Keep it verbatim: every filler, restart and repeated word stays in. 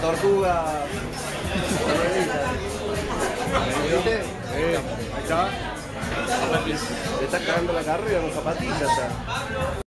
tortuga. ¿Viste? Ahí está. Le está cagando la carrera con zapatillas ya.